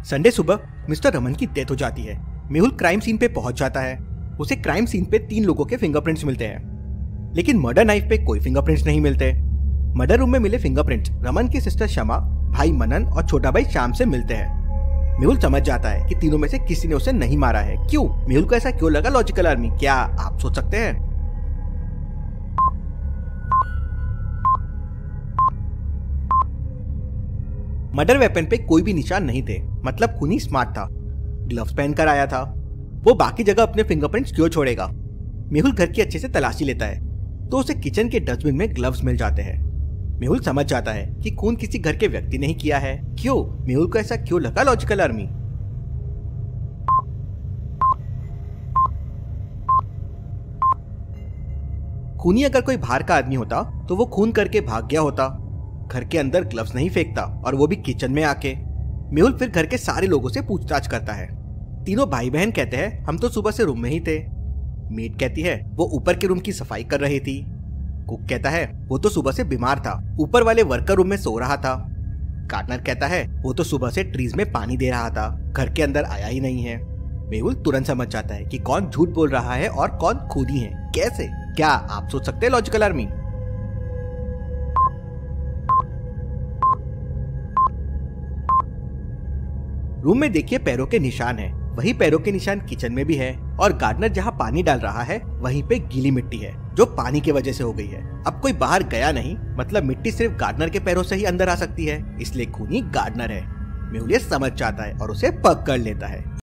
Sunday सुबह mister Raman की death हो जाती है। मेहुल क्राइम सीन पे पहुंच जाता है। उसे क्राइम सीन पे 3 लोगों के फिंगरप्रिंट्स मिलते हैं, लेकिन मर्डर नाइफ पे कोई फिंगरप्रिंट्स नहीं मिलते। मर्डर रूम में मिले फिंगरप्रिंट्स रमन की सिस्टर शमा, भाई मनन और छोटा भाई श्याम से मिलते हैं। मेहुल समझ जाता है कि तीनों में से किसी ने उसे नहीं मारा है। क्यों? मेहुल को ऐसा क्यों लगा? लॉजिकल आर्मी, क्या आप सोच सकते हैं? मर्डर वेपन पे कोई भी निशान नहीं थे, मतलब खूनी स्मार्ट था, ग्लव्स पहनकर आया था। वो बाकी जगह अपने फिंगरप्रिंट्स क्यों छोड़ेगा? मेहुल घर की अच्छे से तलाशी लेता है तो उसे किचन के डस्टबिन में ग्लव्स मिल जाते हैं। मेहुल समझ जाता है कि खून किसी घर के व्यक्ति ने ही किया है। क्यों? मेहुल को ऐसा क्यों लगा? Logical army. खूनी अगर कोई बाहर का आदमी होता तो वो खून करके भाग गया होता। घर के अंदर ग्लव्स नहीं फेंकता, और वो भी किचन में आके। मेहुल फिर घर के सारे लोगों से पूछताछ करता है। तीनों भाई बहन कहते हैं हम तो सुबह से रूम में ही थे। मेड कहती है वो ऊपर के रूम की सफाई कर रही थी। कुक कहता है वो तो सुबह से बीमार था, ऊपर वाले वर्कर रूम में सो रहा था। गार्डनर कहता है वो तो सुबह से ट्रीज में पानी दे रहा था, घर के अंदर आया ही नहीं है। मेहुल तुरंत समझ जाता है कि कौन झूठ बोल रहा है और कौन खूनी है। कैसे? क्या आप सोच सकते हैं? Logical army. रूम में देखिए पैरों के निशान है, वही पैरों के निशान किचन में भी है, और गार्डनर जहाँ पानी डाल रहा है वहीं पे गीली मिट्टी है जो पानी की वजह से हो गई है। अब कोई बाहर गया नहीं, मतलब मिट्टी सिर्फ गार्डनर के पैरों से ही अंदर आ सकती है, इसलिए खूनी गार्डनर है। मेहुल ये समझ जाता है और उसे पकड़ लेता है।